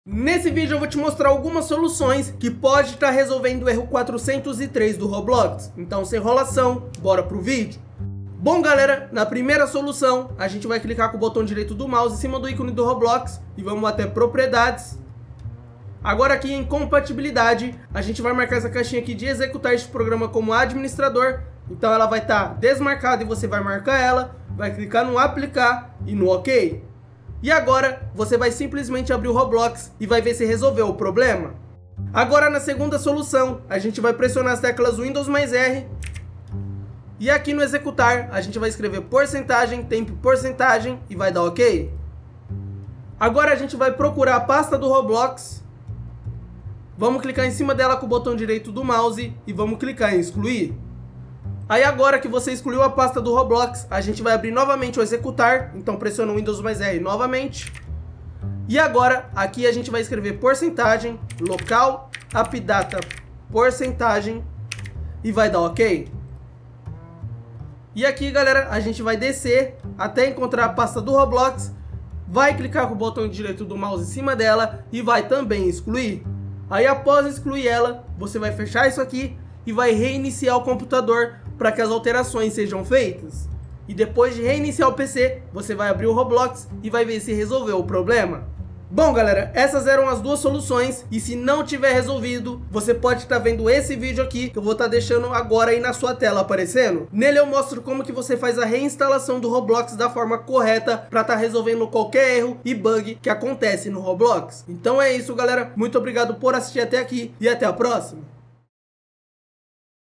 Nesse vídeo eu vou te mostrar algumas soluções que pode estar resolvendo o erro 403 do Roblox. Então, sem enrolação, bora pro vídeo. Bom, galera, na primeira solução, a gente vai clicar com o botão direito do mouse em cima do ícone do Roblox e vamos até propriedades. Agora aqui em compatibilidade, a gente vai marcar essa caixinha aqui de executar este programa como administrador. Então ela vai estar desmarcada e você vai marcar ela, vai clicar no aplicar e no OK. E agora você vai simplesmente abrir o Roblox e vai ver se resolveu o problema. Agora na segunda solução, a gente vai pressionar as teclas Windows mais R. E aqui no executar, a gente vai escrever porcentagem, tempo porcentagem e vai dar OK. Agora a gente vai procurar a pasta do Roblox. Vamos clicar em cima dela com o botão direito do mouse e vamos clicar em excluir. Aí agora que você excluiu a pasta do Roblox, a gente vai abrir novamente o executar, então pressiona o Windows mais R novamente. E agora, aqui a gente vai escrever porcentagem, local, appdata, porcentagem e vai dar OK. E aqui, galera, a gente vai descer até encontrar a pasta do Roblox, vai clicar com o botão direito do mouse em cima dela e vai também excluir. Aí após excluir ela, você vai fechar isso aqui e vai reiniciar o computador para que as alterações sejam feitas. E depois de reiniciar o PC, você vai abrir o Roblox e vai ver se resolveu o problema. Bom, galera, essas eram as duas soluções e se não tiver resolvido, você pode estar vendo esse vídeo aqui que eu vou estar deixando agora aí na sua tela aparecendo. Nele eu mostro como que você faz a reinstalação do Roblox da forma correta para estar resolvendo qualquer erro e bug que acontece no Roblox. Então é isso, galera. Muito obrigado por assistir até aqui e até a próxima.